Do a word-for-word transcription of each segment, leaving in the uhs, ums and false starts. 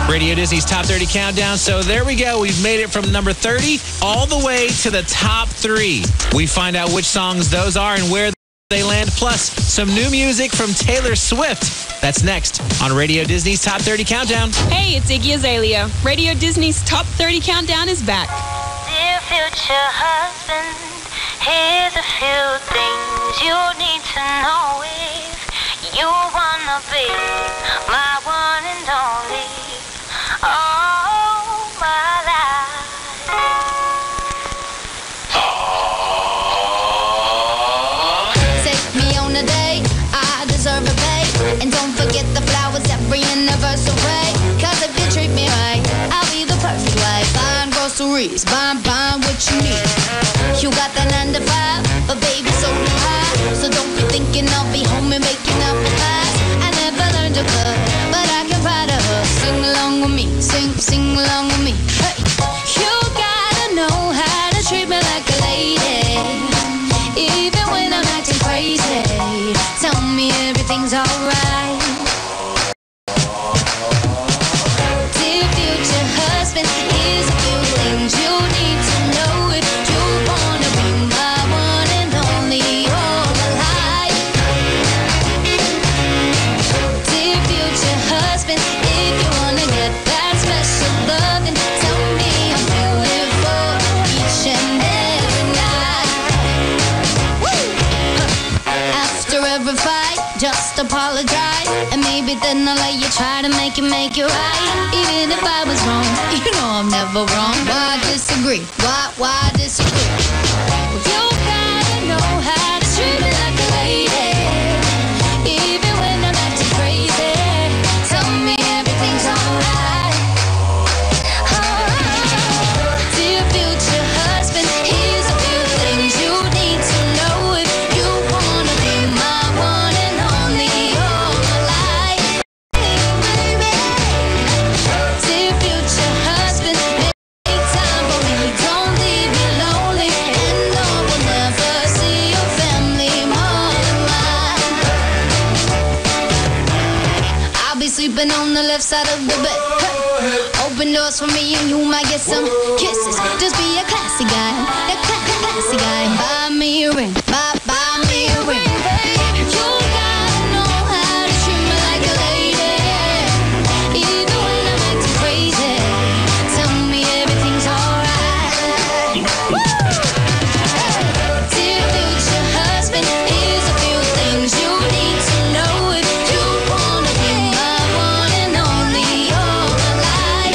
Radio Disney's Top thirty Countdown. So there we go. We've made it from number thirty all the way to the top three. We find out which songs those are and where they land, plus some new music from Taylor Swift. That's next on Radio Disney's Top thirty Countdown. Hey, it's Iggy Azalea. Radio Disney's Top thirty Countdown is back. Dear future husband, here's a few things you need to know if you wanna be my one and only. All my life. Take me on a date, I deserve a pay. And don't forget the flowers every anniversary. Cause if you treat me right, I'll be the perfect wife. Buying groceries, buying, buying what you need. You got that nine to five, but baby so do I. So don't be thinking I'll be home and making up a pies. I never learned to cook, but I can ride a hook. Sing along with me, sing, sing along with me. Hey, you gotta know how to treat me like a lady, even when I'm acting crazy. Tell me everything's alright. Dear future husband, here's a few things you need to know if you wanna be my one and only all my life. Dear future husband, if you wanna get that special loving, tell me I'm beautiful each and every night. Woo! After every fight, just apologize, and maybe then I'll let you try to make it, make it right. Even if I was wrong, you know I'm never wrong. Why disagree? Why, why disagree? You gotta know how to treat me like a lady, even when I'm acting crazy. Tell me everything's alright. Oh, dear future husband, here's a few things you need to know if you wanna be my one and only all my life. Dear future husband, make time for me, don't leave me lonely, and no one never see your family more than mine. I'll be sleeping on the left side of the bed. Hey. Open doors for me and you might get some kisses. Just be a classy guy, a cla- classy guy. Buy me a ring, buy, buy me a ring. You gotta know how to treat me like a lady, even when I'm acting crazy. Tell me everything's alright. Dear future husband, here's a few things you need to know if you wanna be my one and only all my life.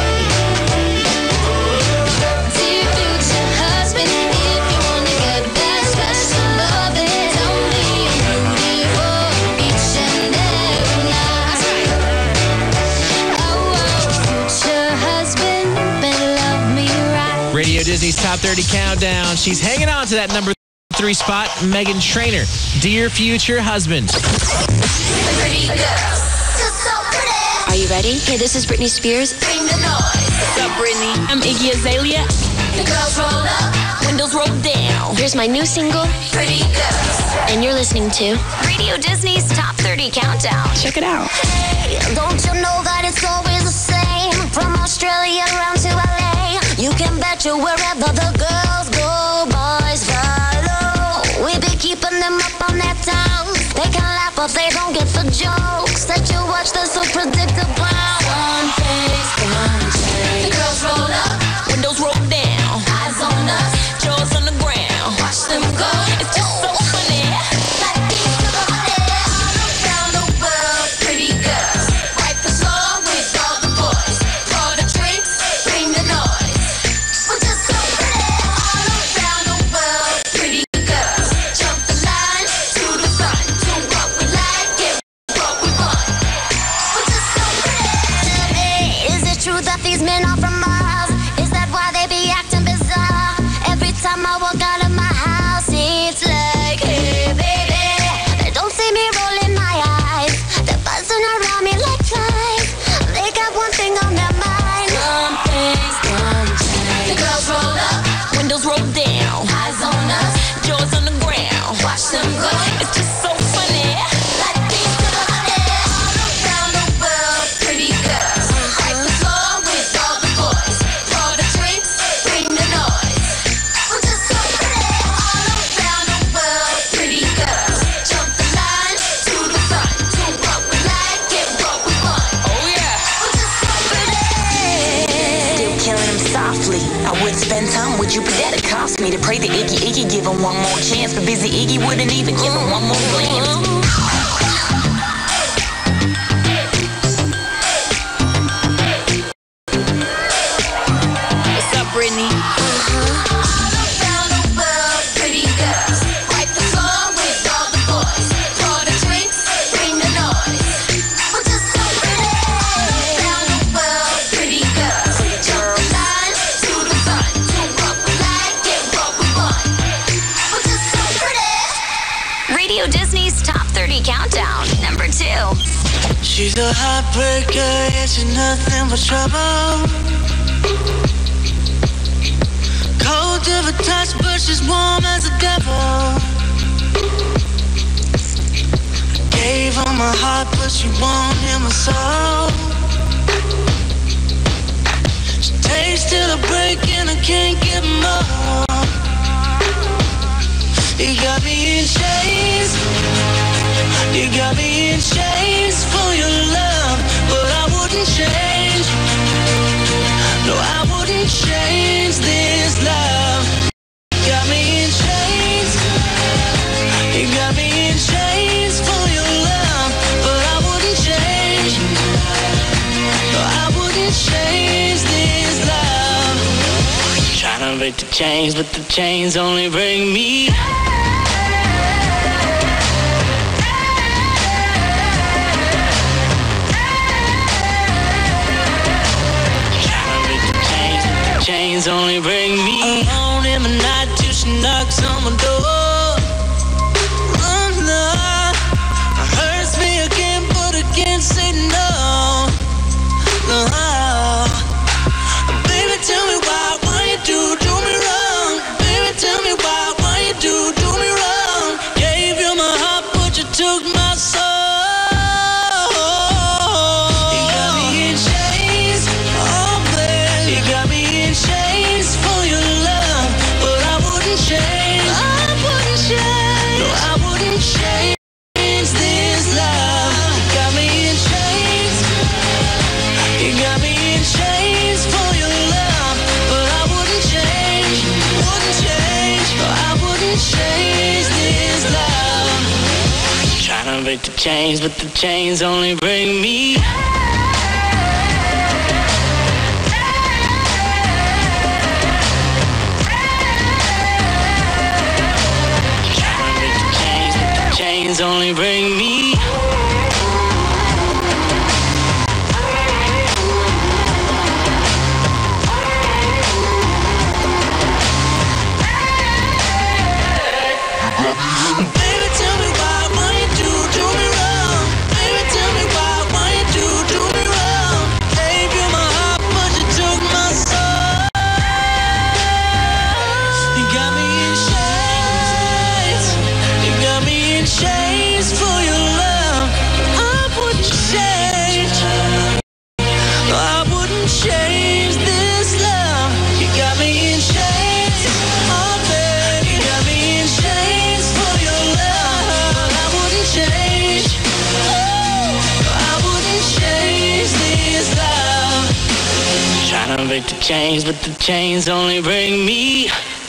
Dear future husband, if you wanna get that special loving, tell me I'm beautiful each and every night. Oh, oh, future husband, better love me right. Radio Disney's Top thirty Countdown. She's hanging on to that number three spot. Meghan Trainor, Dear Future Husband. Pretty girls, just so pretty. Are you ready? Hey, this is Britney Spears. Bring the noise. What's up, Brittany? I'm Iggy Azalea. The girls roll up. Windows roll down. Here's my new single, Pretty girls. and you're listening to Radio Disney's Top thirty Countdown. Check it out. Hey, don't you know that it's always the same? From Australia around to L A, you can bet you wherever the girls go, boys follow. We be keeping them up on their toes. They can laugh but they don't get the jokes that you watch. They're so predictable. Some things gonna change. The girls roll up, Windows roll down. eyes on us, Jaws on the ground. watch them go. It's just so funny. Like these to the honey, all around the world. Pretty girls, wipe the floor with all the boys. Pour the drinks, bring the noise. We're just so pretty, all around the world. Pretty girls, jump the line to the front. Do what we like, get what we want. We're just so pretty. Tell me, is it true that these men are from Mars? Is that why they be acting bizarre? Every time I walk out of my house, it's like, hey baby. They don't see me rolling my eyes. They're buzzing around me like flies. They got one thing on their mind. Some things gonna change. The girls roll up, Windows roll down. eyes on us, Jaws on the ground. watch them go. It's just so funny. Like these to the honey, all around the world. Pretty girls, wipe the Spend time with you, but that it cost me to pray that Iggy Iggy give him one more chance. But busy Iggy wouldn't even give him one more glance. What's up, Brittany? Radio Disney's Top thirty Countdown, number two. She's a heartbreaker, yeah, she's nothing but trouble. Cold to the touch, but she's warm as a devil. Gave her my heart, but she won't hear my soul. She takes till I break and I can't get more. You got me in chains. You got me in chains for your love, but I wouldn't change. No, I wouldn't change this love. You got me in chains. You got me in chains for your love, but I wouldn't change. No, I wouldn't change this love. Trying to break the chains, but the chains only bring me. Chains only bring me alone in the night till she knocks on my door. Oh no, it hurts me again, but I can't say no. No, baby, tell me why, why you do do me wrong? Baby, tell me why, why you do do me wrong? Gave you my heart, but you took my soul. You got me in chains, oh baby, you got me. Chains for your love, but I wouldn't change. I wouldn't change. No, I wouldn't change this love. You got me in chains. You got me in chains for your love, but I wouldn't change. Wouldn't change. No, I wouldn't change this love. Trying to break the chains, but the chains only bring me. Chains only bring me. Baby, tell me why, why you do do me wrong? Baby, tell me why, why you do do me wrong? Gave you my heart, but you took my soul. You got me in chains. You got me in chains for your love. I wouldn't change. No, I wouldn't change this love. You got me in chains. Oh, baby, you got me in chains for your love. I wouldn't change. No, I wouldn't change this love. Trying to break the chains, but the chains only bring me.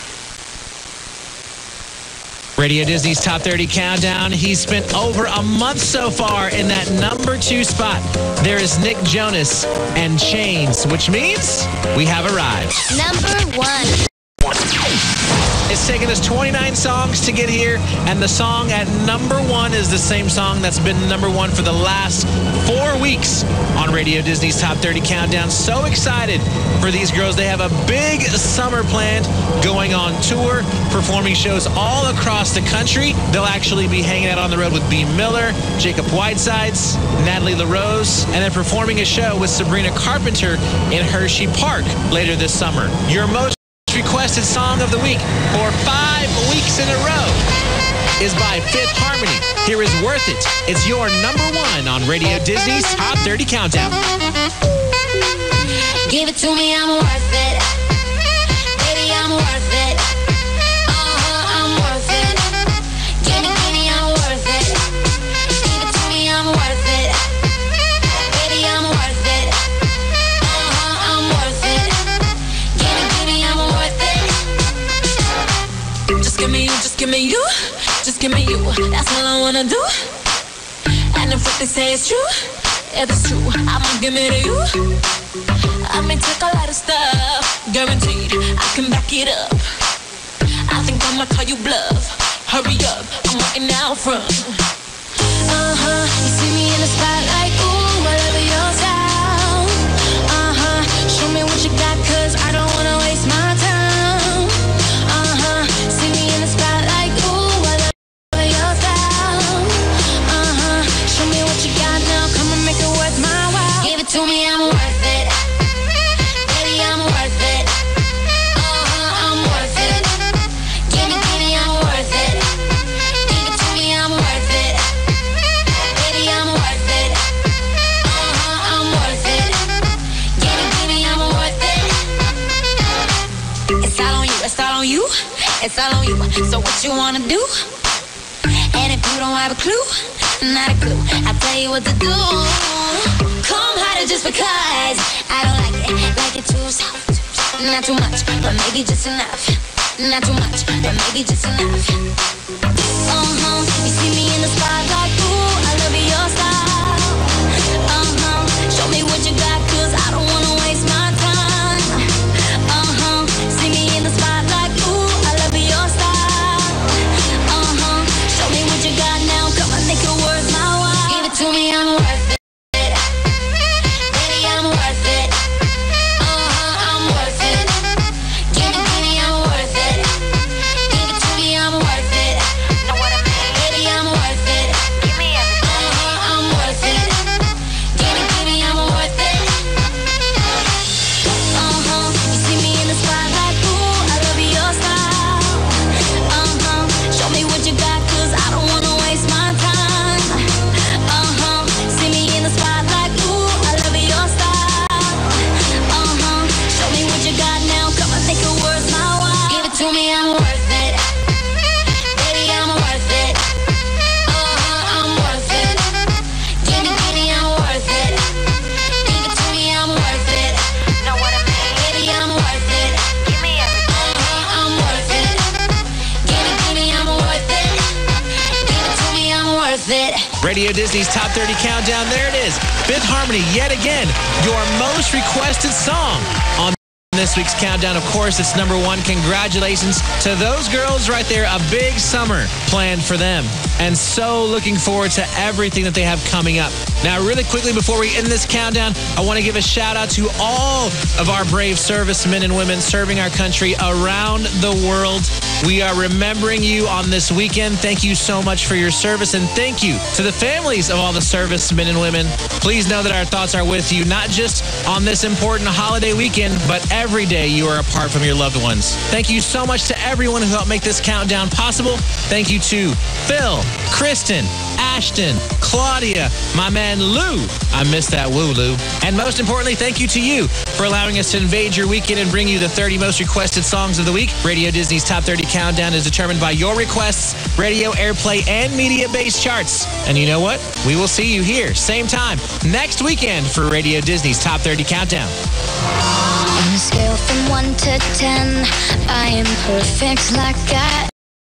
Radio Disney's Top thirty Countdown. He's spent over a month so far in that number two spot. There is Nick Jonas and Chains, which means we have arrived. Number one. It's taken us twenty-nine songs to get here, and the song at number one is the same song that's been number one for the last four weeks on Radio Disney's Top thirty Countdown. So excited for these girls. They have a big summer planned, going on tour, performing shows all across the country. They'll actually be hanging out on the road with B. Miller, Jacob Whitesides, Natalie LaRose, and then performing a show with Sabrina Carpenter in Hershey Park later this summer. Your most requested song of the week for five weeks in a row is by Fifth Harmony. Here is Worth It. It's your number one on Radio Disney's Top thirty Countdown. Give it to me, I'm worth it. Baby, I'm worth it. Uh-huh, I'm worth it. Give me, give me, I'm worth it. Give it to me, I'm worth it. Baby, I'm worth it. Uh-huh, I'm worth it. Give me, give me, I'm worth it. That's all I wanna do. And if what they say is true, if it's true, I'ma give it to you. I may take a lot of stuff, guaranteed I can back it up. I think I'ma call you bluff. Hurry up, I'm waiting out front. Uh-huh, you see me in the spotlight, ooh, I love your style. Uh-huh, show me what you got, cause I don't wanna waste my time. Uh-huh, see me in the spotlight, ooh, I love your style. Uh-huh, show me what you got now, come and make it worth my while. Give it to me, I'm worth it. Baby, I'm worth it. Uh-huh, I'm worth it. Give me, give me, I'm worth it. Give it to me, I'm worth it. Baby, I'm worth it. Uh-huh, I'm worth it. Give me, give me, I'm worth it. It's all on you, it's all on you, it's all on you. So what you wanna do? And if you don't have a clue, not a clue, I'll tell you what to do. Come harder just because I don't like it, like it too soft. Not too much, but maybe just enough. Not too much, but maybe just enough. Uh-huh, you see me in the spotlight, ooh, I love your style. Uh-huh, show me what you got, cause I don't wanna waste my time. Uh-huh, see me in the spotlight, ooh, I love your style. Uh-huh, show me what you got now, come on, make it worth my while. Give it to me, I'm worth it. Baby, I'm worth it. Uh-huh, I'm worth it. Give it to me, I'm worth it. Give it to me, I'm worth it. Know what I mean? Baby, I'm worth it. Give me everything. Uh-huh, I'm worth it. Give it to me, I'm worth it. Uh-huh, you see me in the spotlight, ooh, I love your style. Uh-huh, show me what you got, cause I don't wanna waste my time. Uh-huh, see me in the spotlight, ooh, I love your style. Uh-huh, show me what you got now, come on, make it worth my while. Give it to me, I'm worth it. Baby, I'm worth it. Uh-huh, I'm worth it. Give me, give me, I'm worth it. Give it to me, I'm worth it. Know what I mean? Baby, I'm worth it. Give me everything. Uh-huh, I'm worth it. Give it, give me, I'm worth it. Give it to me, I'm worth it. Radio Disney's Top thirty Countdown. There it is. Fifth Harmony, yet again, your most requested song on this week's countdown. Of course, it's number one. Congratulations to those girls right there. A big summer planned for them. And so looking forward to everything that they have coming up. Now, really quickly before we end this countdown, I want to give a shout out to all of our brave servicemen and women serving our country around the world. We are remembering you on this weekend. Thank you so much for your service, and thank you to the families of all the servicemen and women. Please know that our thoughts are with you, not just on this important holiday weekend, but every day you are apart from your loved ones. Thank you so much to everyone who helped make this countdown possible. Thank you to Phil, Kristen, Ashton, Claudia, my man Lou. I missed that woo, Lou. And most importantly, thank you to you for allowing us to invade your weekend and bring you the thirty most requested songs of the week. Radio Disney's Top thirty Countdown is determined by your requests, radio airplay, and media-based charts. And you know what? We will see you here, same time, next weekend for Radio Disney's Top thirty Countdown. On a scale from one to ten, I am perfect like I